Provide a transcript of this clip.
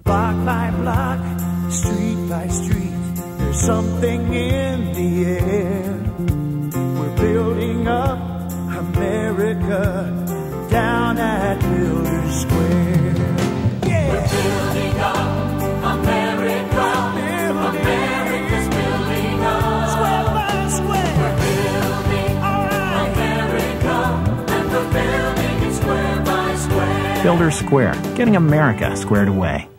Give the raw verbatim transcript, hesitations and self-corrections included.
Block by block, street by street, there's something in the air. We're building up America down at Builders Square. Yeah. We're building up America. Building. America's building up. Square by square. We're building right. America, and we're building it square by square. Builders Square, getting America squared away.